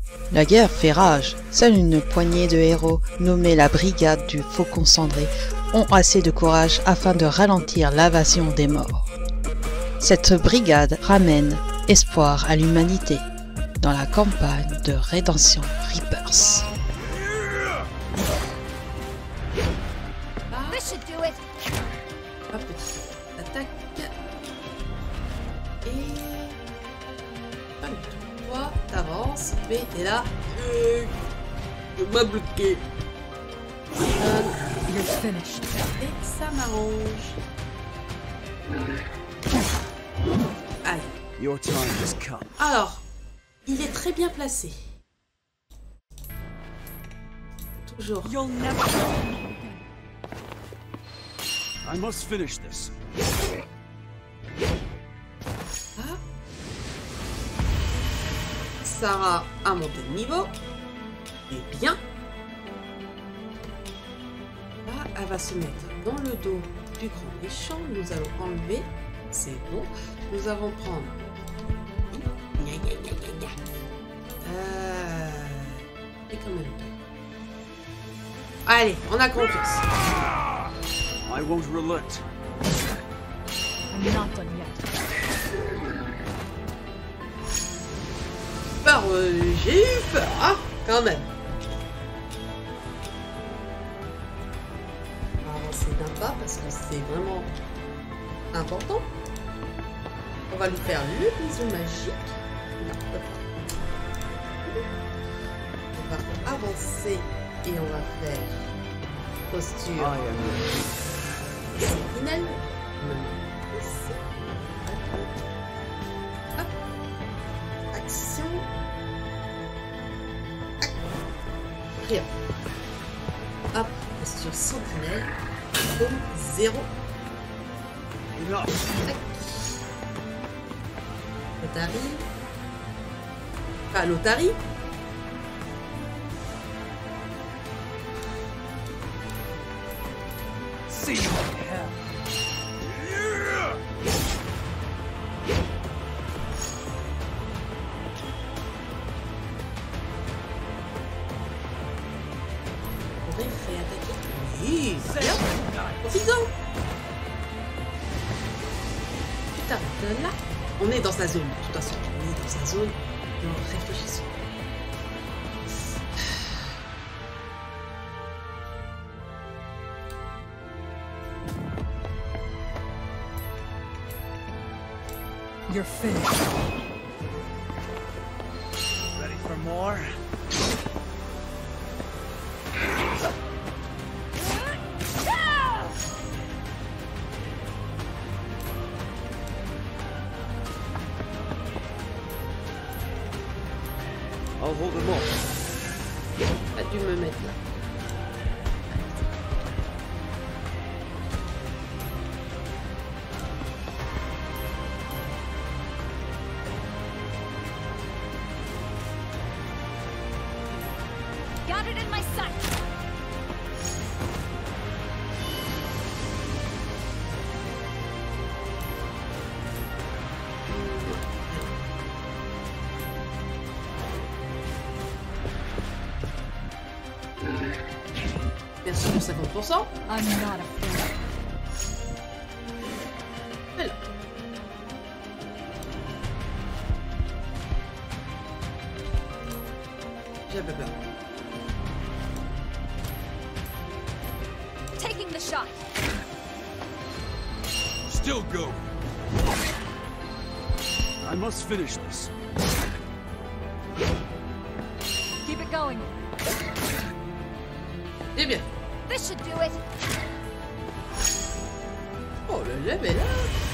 La guerre fait rage. Seule une poignée de héros, nommés la Brigade du Faucon Cendré, ont assez de courage afin de ralentir l'invasion des morts. Cette brigade ramène espoir à l'humanité dans la campagne de Rédemption Reapers. Hop, attaque. Et... pas du tout. Toi, t'avances, mais t'es là. Je m'a bloqué. Et ça m'arrange. Aïe. Your time has come. Alors, il est très bien placé. Toujours. You'll never. I must finish this. Ah. Sarah a monté de niveau. Et bien. Là, elle va se mettre dans le dos du grand méchant. Nous allons enlever. C'est bon. Nous allons prendre. Et quand même. Allez, on a confiance. I won't relent. I'm not done yet. Par j'ai eu peur, hein, quand même. On va avancer d'un pas parce que c'est vraiment important. On va lui faire le bisou magique. Non, pas. On va avancer et on va faire posture sentinelle. Ici. Hop. Action. Rien. Hop, posture sentinelle. Comme 0. Lotari. Pas Lotari. See you in hell. On devrait réattaquer. Oui, c'est bien. Profites-en. Tu t'arrêtes là. On est dans sa zone, de toute façon. On est dans sa zone. Donc réfléchissons. You're finished. Ready for more? I'll hold them off. Pas dû me mettre là. Got it in my sight. Merci pour 50%. I'm not afraid. Voilà. J'avais peur. Taking the shot. Still go. I must finish this. Keep it going. C'est bien. This should do it. Oh, le level up.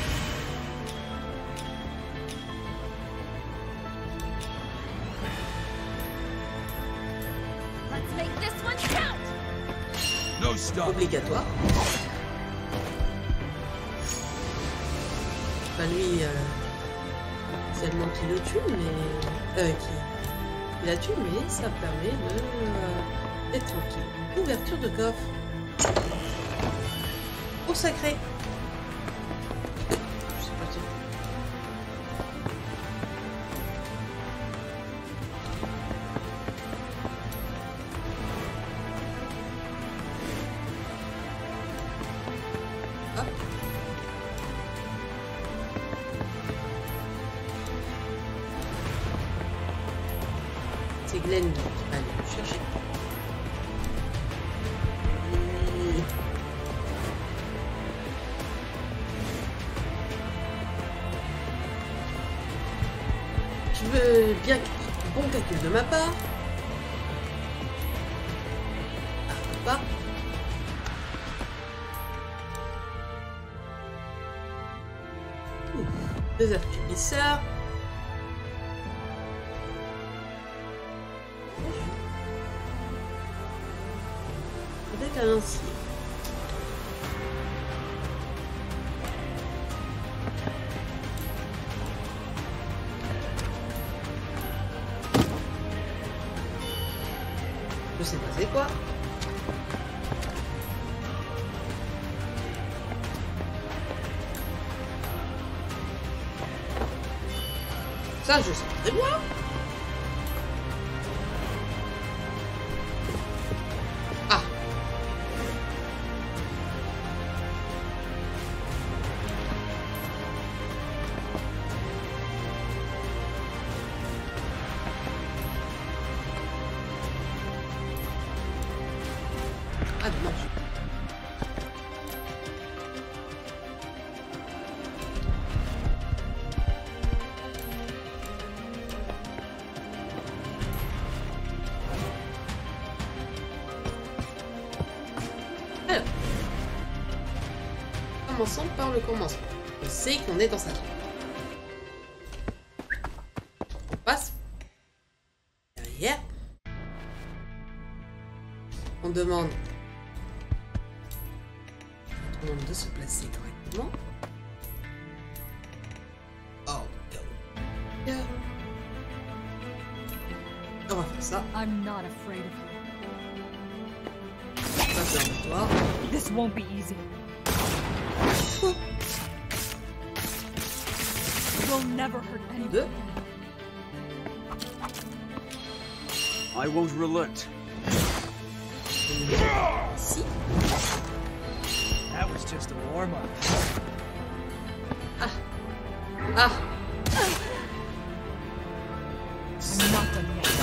Let's make this one count. No stop. Obligatoire. Enfin, lui, c'est le monde qui le tue, mais... qui la tue, mais ça permet de... d'être tranquille. Ouverture de coffre. Au sacré. Je sais pas si... C'est Glenn qui va aller le chercher. Je veux bien bon calcul de ma part. Ah, pas. Deux affaiblisseurs. Avec un lancier. Je sais pas c'est quoi. Ça, je sais très bien. Ah. Ah, dommage. Alors, commençons par le commencement. Je sais qu'on est dans sa zone. On passe derrière. On demande à tout le monde de se placer correctement. Oh, go. On va faire ça. I'm not afraid of you. Ça, c'est un motoire. This won't be easy. You'll never hurt anyone. Deux. I won't relent. Ici. That was just a warm-up. Ah. I'm not done yet.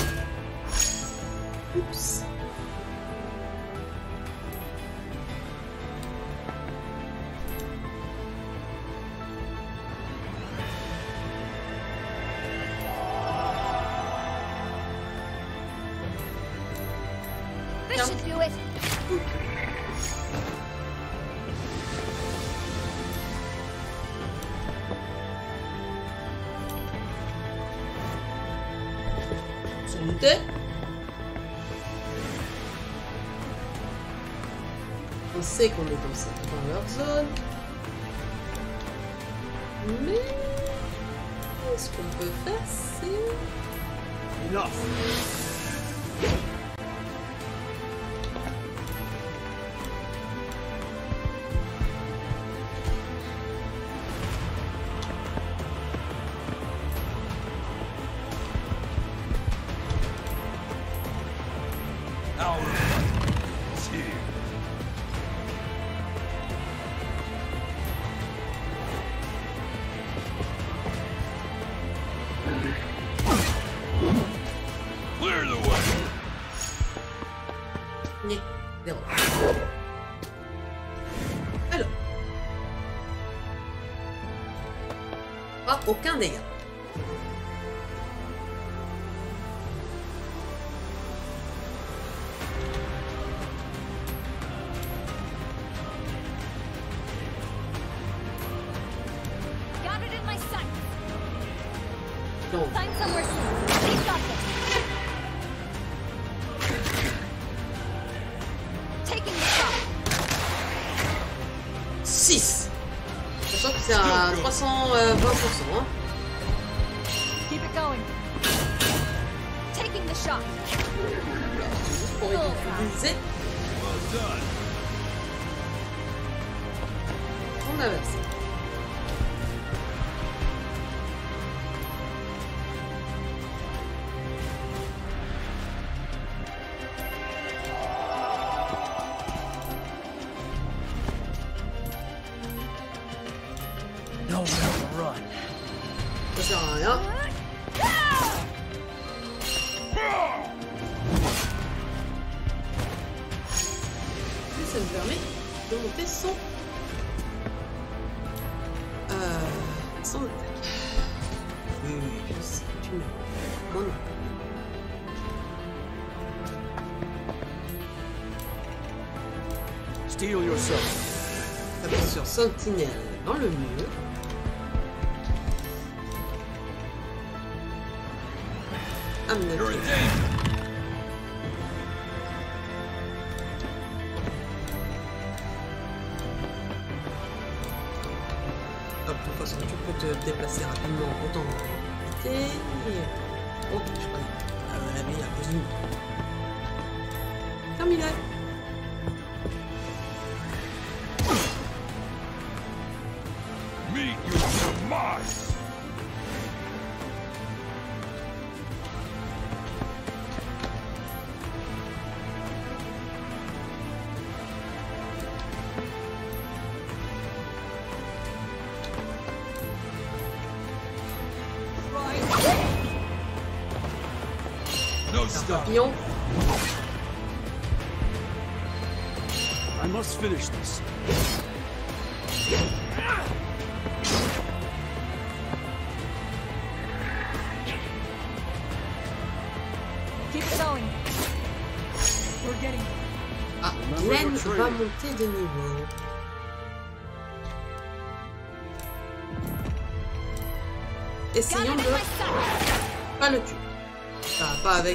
Oups. This should do it. Sans douter. On sait qu'on est dans leur zone. Mais ce qu'on peut faire, c'est... Enough. Clear the way. Ni. Zéro. Alors. Pas aucun dégât. Got it in my sights. Donc, Find somewhere safe. Please got this. Taking the shot. 6. Sachant que c'est à 320%. Hein. Keep it going. Taking the shot. Juste pour utiliser Well done. son adversaire. Nowhere to run. Ça sert à rien. me permet de monter son attaque. Oui, je sais, tu me... Mon nom. Steel yourself. Appuie sur Sentinelle dans le mur. Amener. You're in danger. Hop, de toute façon, tu peux te déplacer rapidement autant éviter. Oh, je crois la vie à cause du mur. Terminé. Meet your demise. No stop. Papillon. I must finish this. Keep it going. We're getting Ah, Glenn va monter de niveau. Essayons got it in de my sight. pas le tuer. Ah, pas avec...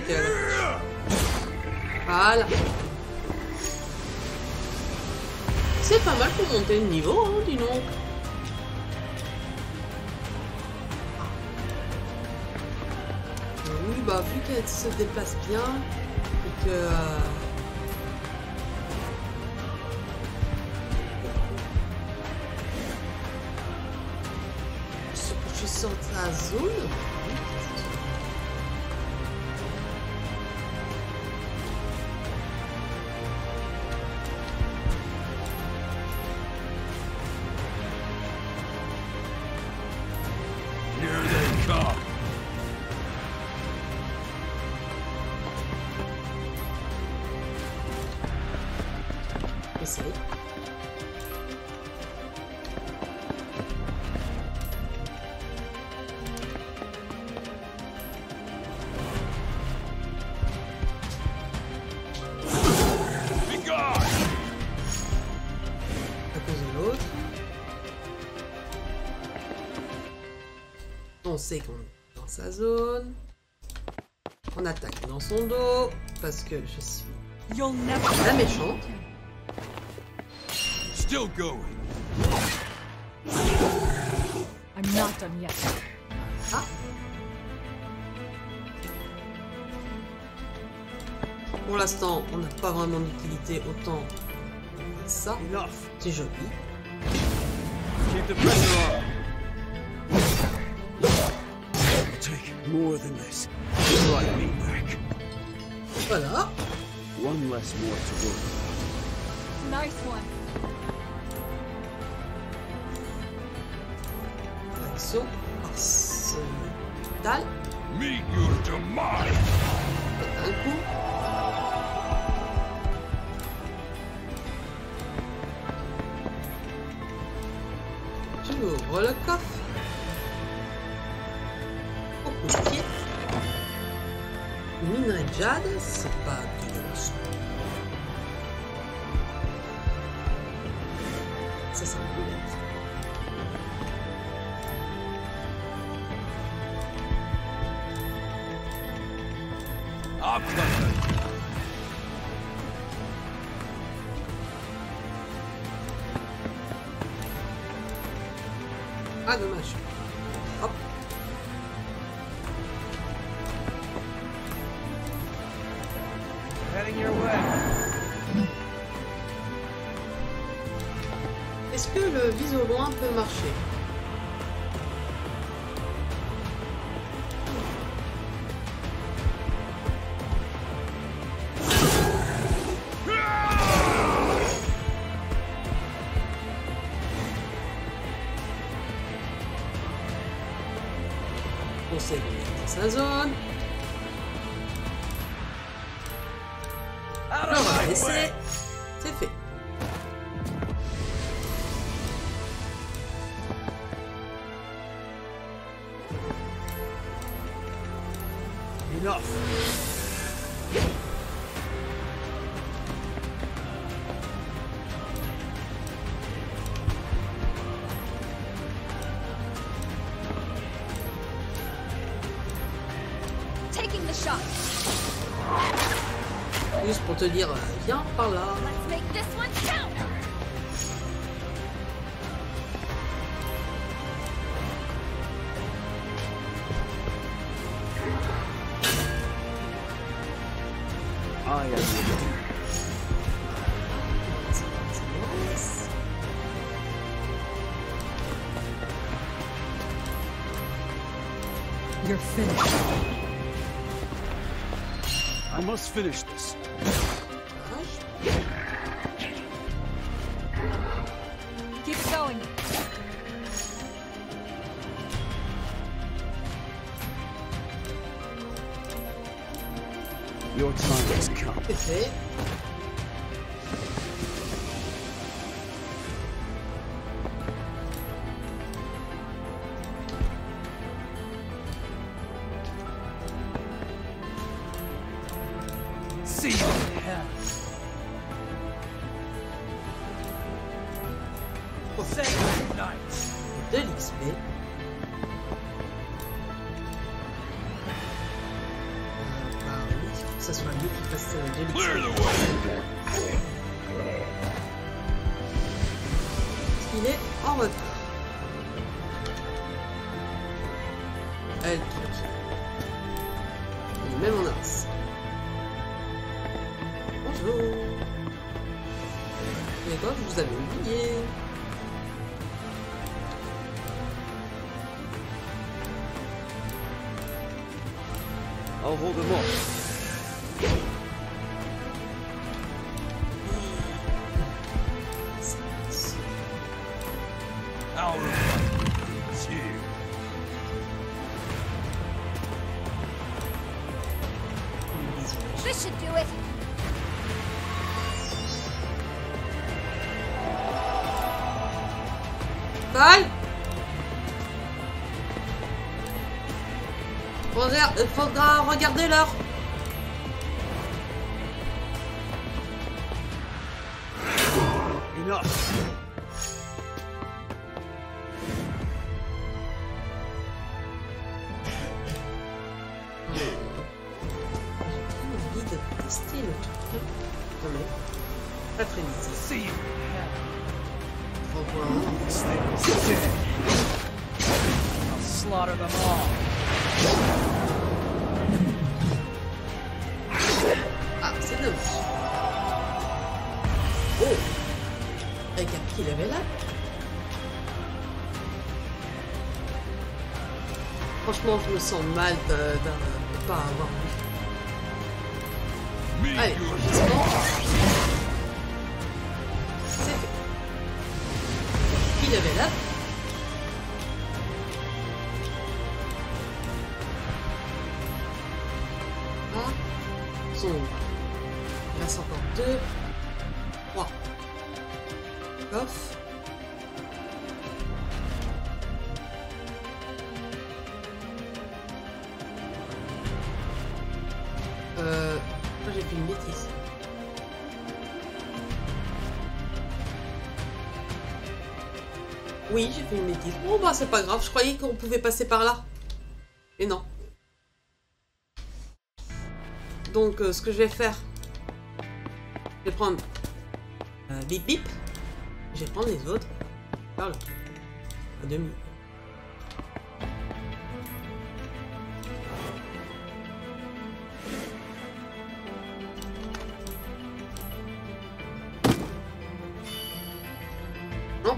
Voilà. C'est pas mal pour monter le niveau, hein, dis donc. Oui, bah vu qu'elle se déplace bien et que... je suis sortie à zone. Here they come. Essaye. Be gone. À cause de l'autre. On sait qu'on est dans sa zone. On attaque dans son dos parce que je suis You'll never. la méchante. Still going. I'm not done yet. Ah. Pour l'instant, on n'a pas vraiment d'utilité autant que ça. Enough. C'est joli. Keep the pressure on. It'll take more than this. Right me back. Voilà. One less more to work. Nice one. Action. Arsenal. Meet your demise. Un coup. Tu ouvres le coffre. Oh, coup de pied. Minerai de jade, c'est pas dégueulasse. Ça sent un peu bête. I'm coming. Ah, dommage. Hop. Heading your way. Est-ce que le vise au loin peut marcher? On sait qu'on est dans sa zone. On va laisser. C'est fait. Taking the shot. Juste pour te dire, viens par là. Let's make this one count. I am the leader. You're finished. I must finish this. Keep going. Your time has come. C'est fait. See you in hell. Sacred night. De l'XP. Bah oui, il faut que ça soit lui qui fasse de l'XP. Parce qu'il est en retard. Elle qui il est même en avance. Bonjour. Et quoi, je vous avais oublié. I'll hold them off. Our fight is here. This should do it. Val, faudra regarder l'heure. Enough. J'ai envie de tester le truc. Quand même. Après-midi. See you in hell. Faut voir. This thing is dead. I'll slaughter them all. Ah, c'est dommage. Oh! Avec un petit level up. Franchement, je me sens mal de pas avoir vu. Allez, enregistrement. C'est fait. Petit level up. Ah. Sombre. Il reste encore 2. 3. Coffre. Moi j'ai fait une bêtise. Oui, j'ai fait une bêtise. Bon bah c'est pas grave, je croyais qu'on pouvait passer par là. Et non. Donc ce que je vais faire, je vais prendre bip bip. Je vais prendre les autres par là. À demi. Non.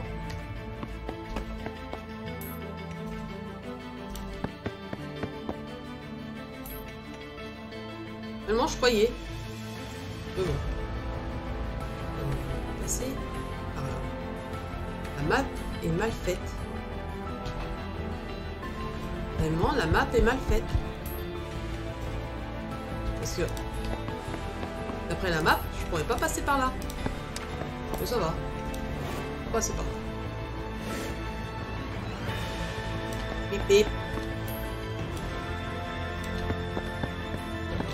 Vraiment, je croyais. Mais bon. Passer par là. La map est mal faite. Vraiment, la map est mal faite. Parce que d'après la map, je pourrais pas passer par là. Mais ça va. On va passer par là. Bip bip.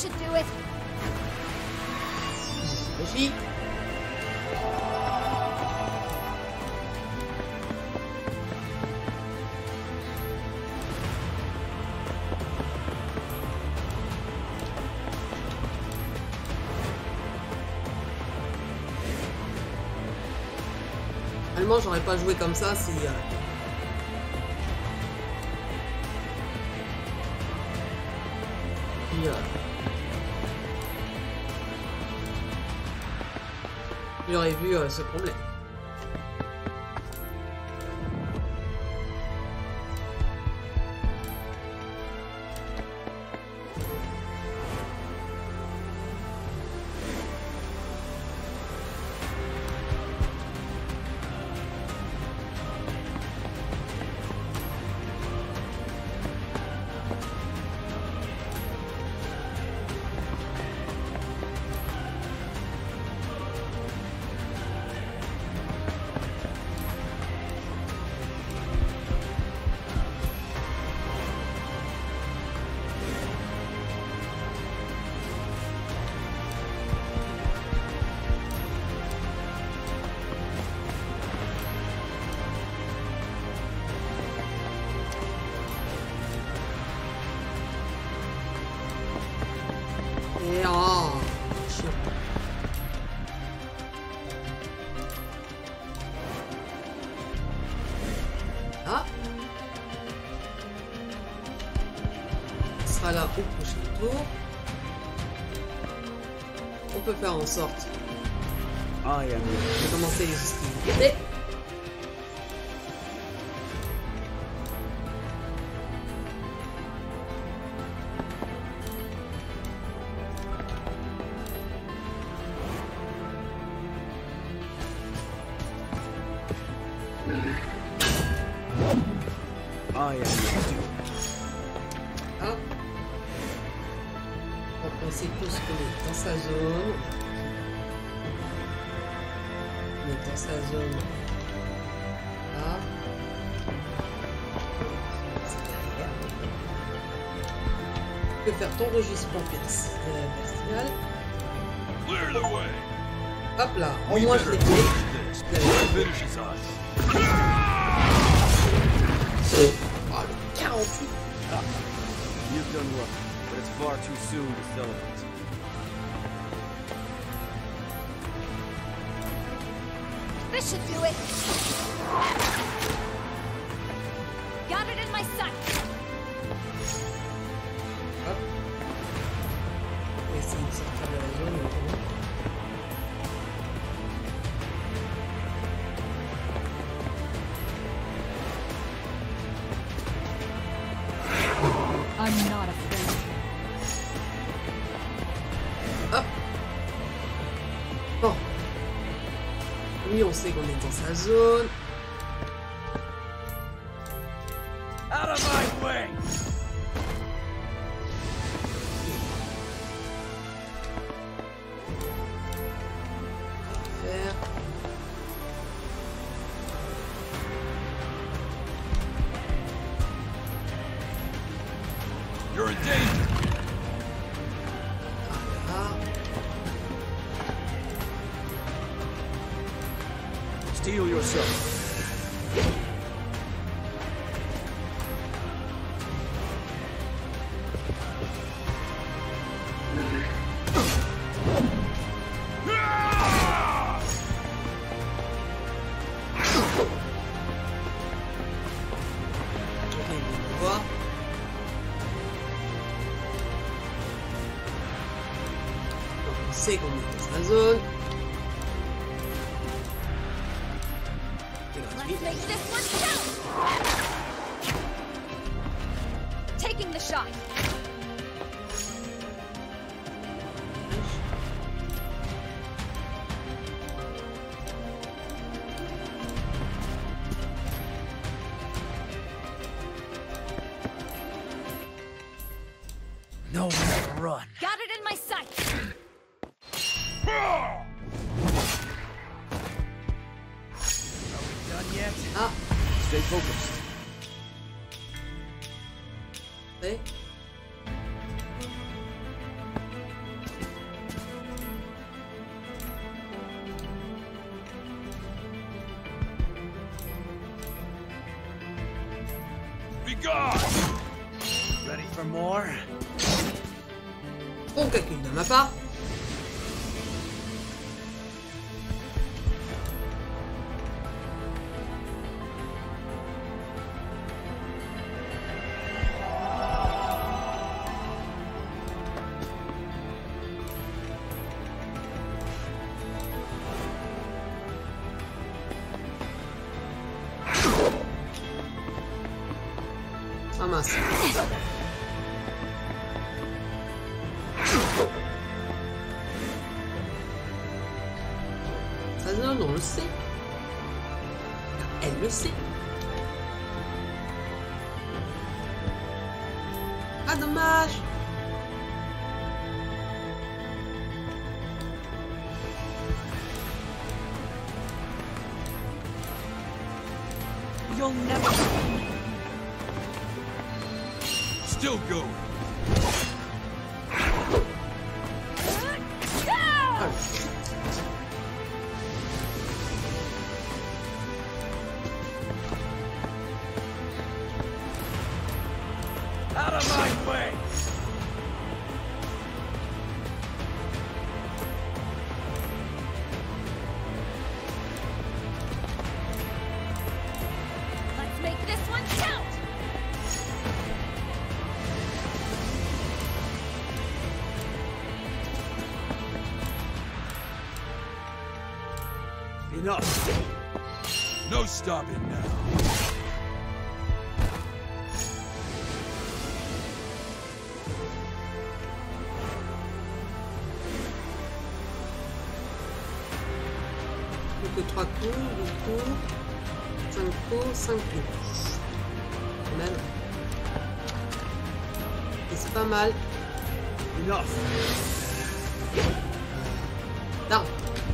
This should do it. Réfléchis. Réellement, j'aurais pas joué comme ça si... J'aurais vu ce problème. Et oh, chiant. Ah, ce sera là au prochain tour. On peut faire en sorte de commencer les hostilités. Ah. On sait tous qu'on est dans sa zone. On est dans sa zone. Là. Tu peux faire ton rugissement vertical. Hop là, au moins je l'ai fait. Oh, le 48. You've done well, but it's far too soon to celebrate. This should do it. Got it in my sight. Hop. On va essayer de sortir de la zone. I'm not afraid. Hop. Bon. Oui, on sait qu'on est dans sa zone. Out of my way! Faire. You're in danger! Ah. Steel yourself. On sait qu'on est dans sa zone. C'est gratuit. Let's make this one count. Taking the shot. No more to run. Got it in my sight. Done yet? Ah, Stay focused. c'est. gone! Ready for more? Bon calcul de ma part. Ah mince. Ça non, on le sait. Elle le sait. Ah dommage. You'll never. Still going. Out of my way! Let's make this one count! Enough! No stopping now. Plus que 3 coups, 8 coups, 5 coups, 5 coups. Quand même. Et c'est pas mal. Enough! Down.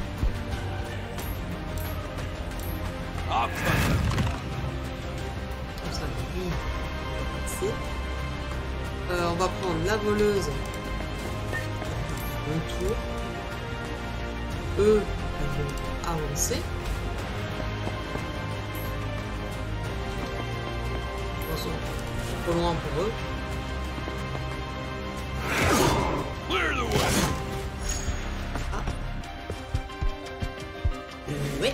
Up! Comme ça, lui, c'est. On va prendre la voleuse. Mon tour. Eux, ils vont avancer. Attention, je suis trop loin pour eux. Clear the way! Oui.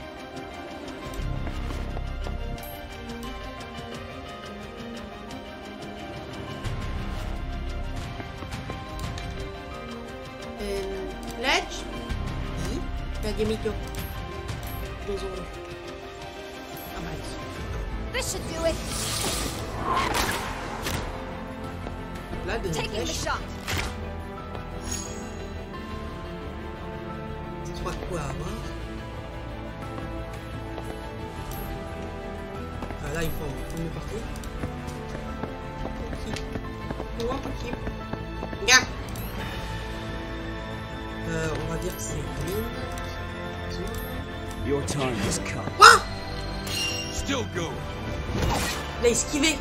Ledge? Oui. Gagemito. Deux oranges. Ah mal. This should do it! Là, deuxième Taking the flèche. shot! 3 coups à avoir. Ah, là, il faut en première partie. Petit. Oh, petit. Regarde. On va dire que c'est Lynn. Your time has come. Quoi? Still going. Il a esquivé.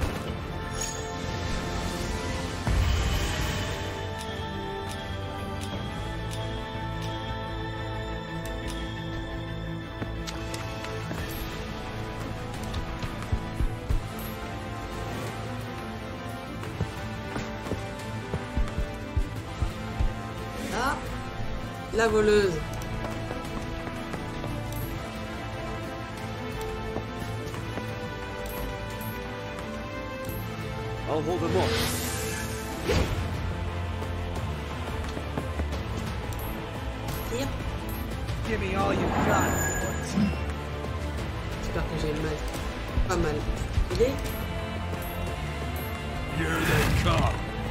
Là, la voleuse. I'll hold them off. Tire. Give me all you got. J'espère que j'ai mal. Pas mal. Il est. Here they come.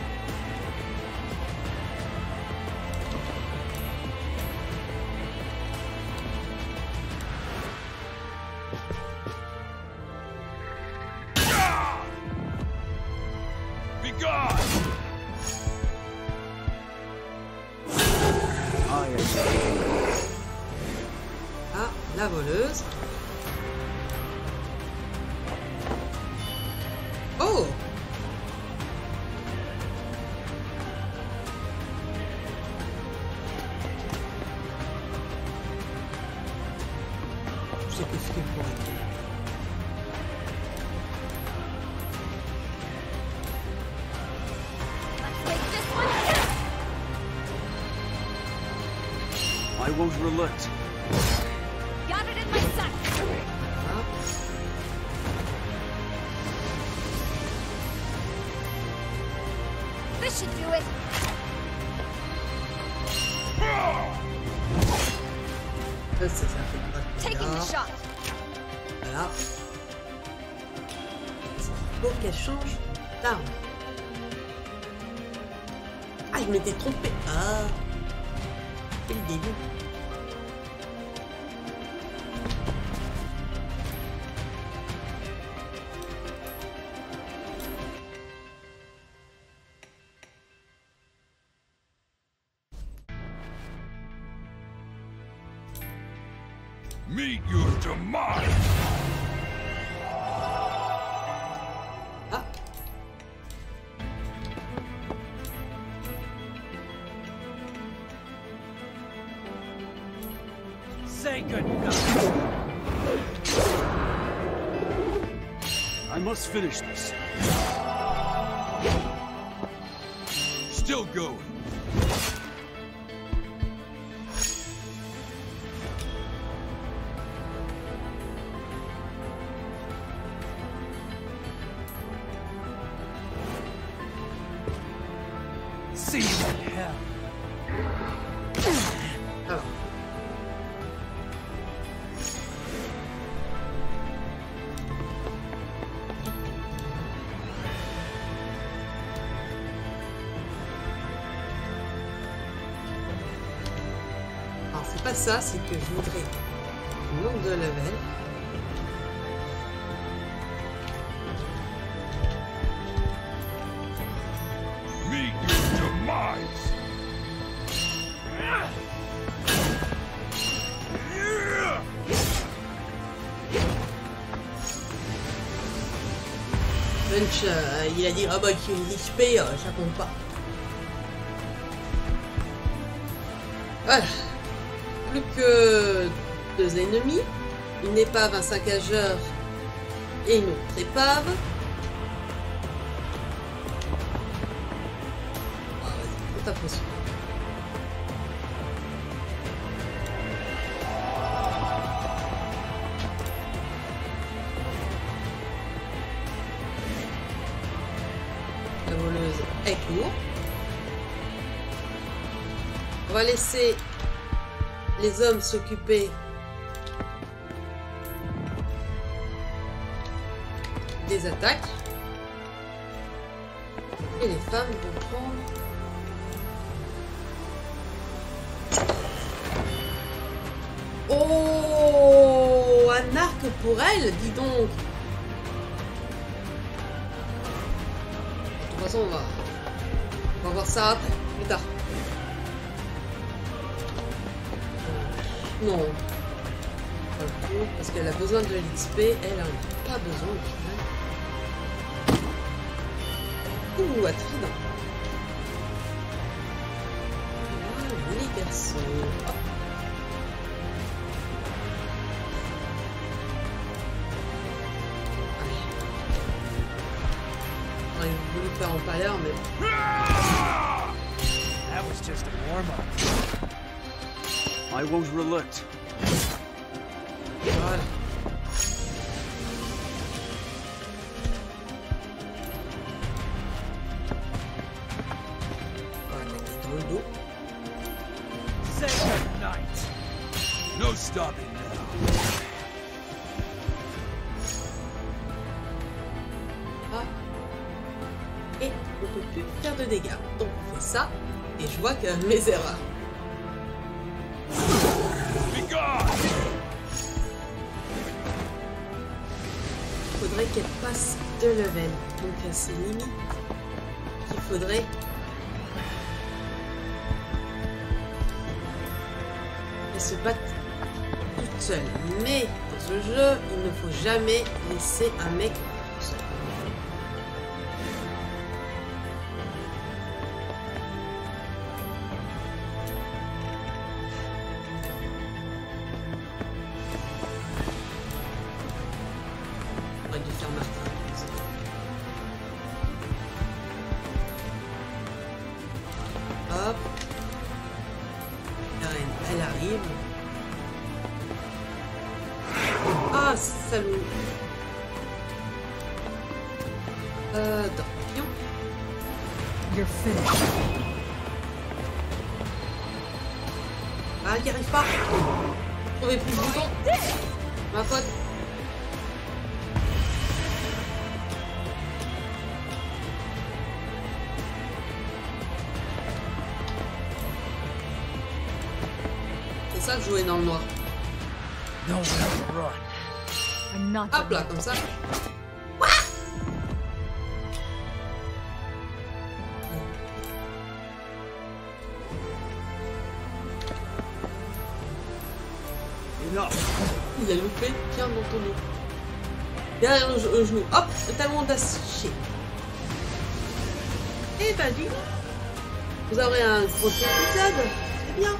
Be gone! Ah, la voleuse. Oh! Je sais que ce qu'il faut. I won't relent. Got it in my sight. Voilà. This should do it. Ça fait pas de Taking the dégâts. shot. Voilà. Il faut qu'elle change d'arme. Ah, je m'étais trompé. Ah. C'est le début. Meet your demise! Ah. Say goodnight. I must finish this. Still going. See you in hell. Alors. Alors c'est pas ça, c'est que je voudrais nombre de level. Meet your demise! Punch, il a dit ah bah qu'il est XP, ça compte pas. Voilà. Plus que 2 ennemis, une épave, un saccageur et une autre épave. Ah, vas-y, prends ta pression. La voleuse est court. On va laisser les hommes s'occuper des attaques. Et les femmes vont prendre... Oh, un arc pour elle, dis donc. De toute façon, on va voir ça après, plus tard. Non. Pas le coup, parce qu'elle a besoin de l'XP, elle en a pas besoin au final. Ouh, à trident. Ah, les garçons. Hop. J'aurais voulu faire en paleur, mais... That was just a warm-up. I won't relent. Voilà. On va attaquer dans le dos. Say goodnight. No stopping now. Ah. Et on peut plus faire de dégâts. Donc on fait ça. Et je vois que mes erreurs. Be gone! Il faudrait qu'elle passe de level. Donc c'est limite qu'il faudrait... qu'elle se batte toute seule. Mais dans ce jeu, il ne faut jamais laisser un mec tout seul. On aurait dû faire Martin. Hop. La reine, elle arrive. horrible. Ah, salut. Dorpion. You're finished. Ah, il n'y arrive pas. Trouvez plus le bouton. Ma faute. C'est ça de jouer dans le noir. No way to run. I'm not. Hop là, comme ça. Il a loupé, tiens dans ton dos. Derrière le genou, hop, le talon d'acier. Et bah du coup, vous aurez un gros épisode, c'est bien.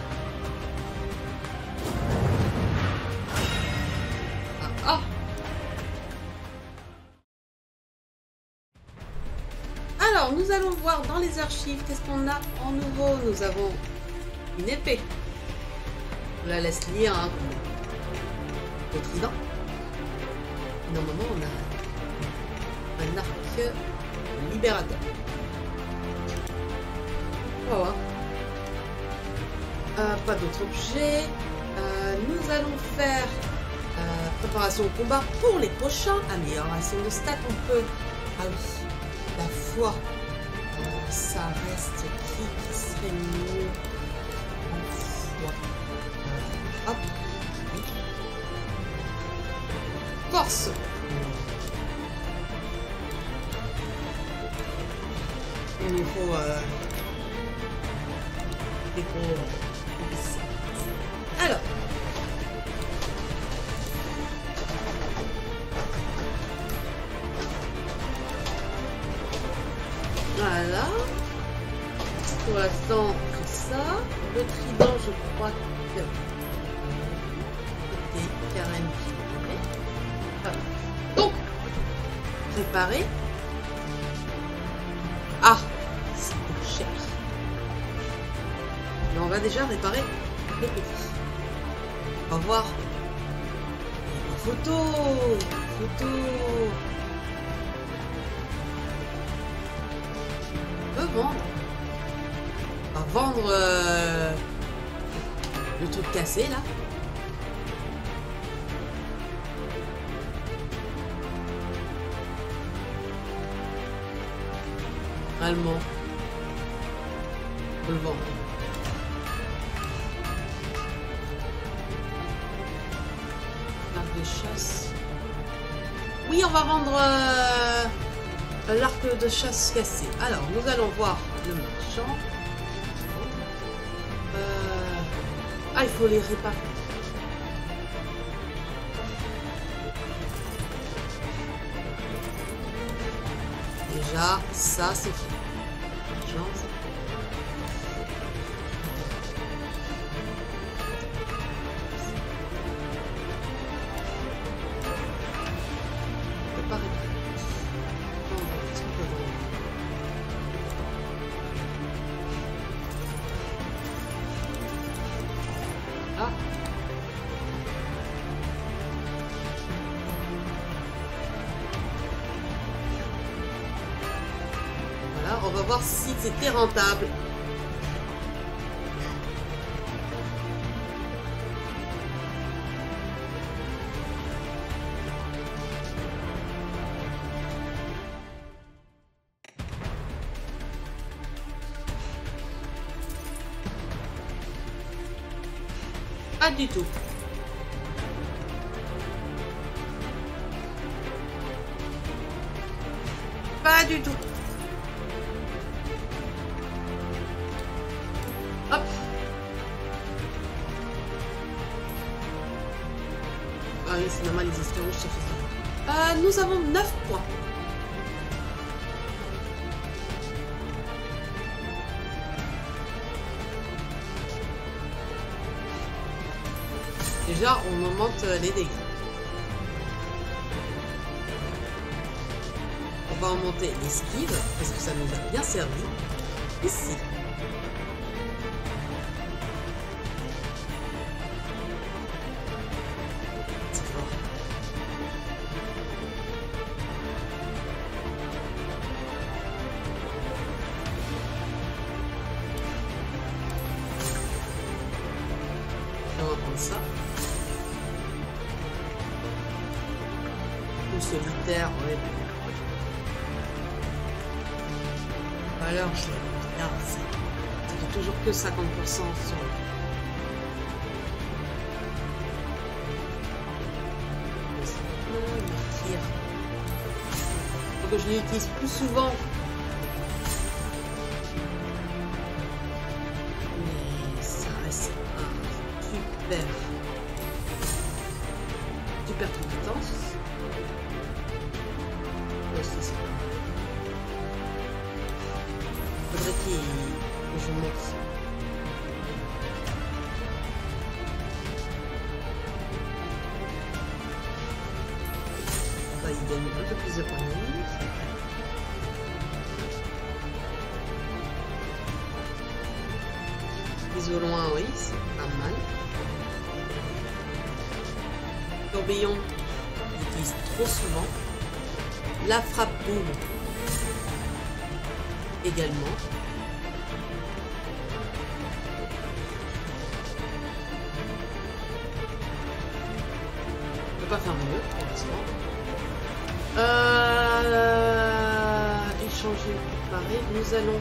Ah. Alors, nous allons voir dans les archives, qu'est-ce qu'on a en nouveau. Nous avons une épée. On la laisse lire, hein. Le trident. Normalement, on a un arc libérateur. On va voir. Pas d'autres objets. Nous allons faire préparation au combat pour les prochains. Amélioration de stats, on peut. Ah oui, la foi. Ça reste qui serait mieux en foi. Hop. Force. Il nous faut des gros ici. Alors. Voilà. Pour l'instant, tout ça. Le trident, je crois que c'était carrément. Donc, réparer. Ah, ça coûte cher. Mais on va déjà réparer le petit. On va voir. Photo. Photo. On peut vendre. On va vendre le truc cassé là. Allemand. On peut le vendre. L'arc de chasse. Oui, on va vendre l'arc de chasse cassé. Alors, nous allons voir le marchand. Ah, il faut les réparer. Déjà, ça c'est fait. On va voir si c'était rentable. Pas du tout. Pas du tout. Hop. Ah oui, c'est normal, les escargots, je sais ça. Nous avons 9 points. Déjà, on augmente les dégâts. On va augmenter l'esquive, parce que ça nous a bien servi. Ici. prendre ça. Ou solitaire, ouais. Alors, je regarde, ça fait toujours que 50% sur... Que je l'utilise plus souvent. Mais ça reste un super compétence. Ouais, c'est ça. Faudrait que je monte ça. Il donne un peu plus de points. Mise au loin, oui, c'est pas mal. Tourbillon, on l'utilise trop souvent. La frappe boom également. On peut pas faire mieux pour l'instant. Échanger, préparer. Nous allons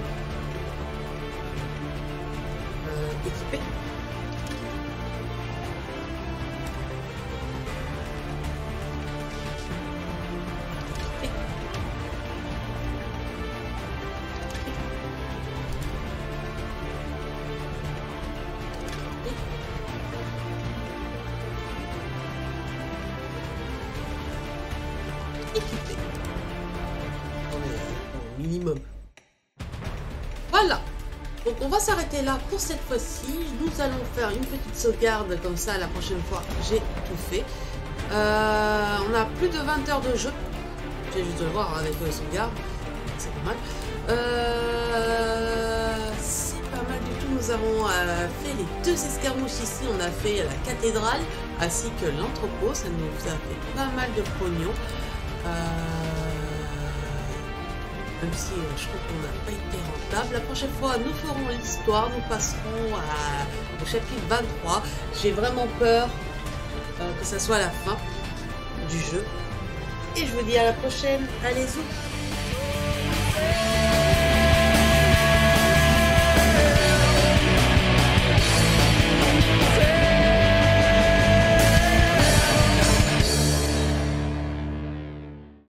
équiper. Équipé. Au minimum. Voilà. Donc on va s'arrêter là pour cette fois-ci. Nous allons faire une petite sauvegarde comme ça la prochaine fois. J'ai tout fait. On a plus de 20 heures de jeu. J'ai juste de le voir avec sauvegarde. C'est pas mal. C'est pas mal du tout. Nous avons fait les 2 escarmouches ici. On a fait la cathédrale ainsi que l'entrepôt. Ça nous a fait pas mal de pognon. Même si je trouve qu'on n'a pas été rentable. La prochaine fois, nous ferons l'histoire. Nous passerons au chapitre 23. J'ai vraiment peur que ça soit la fin du jeu. Et je vous dis à la prochaine. Allez-y.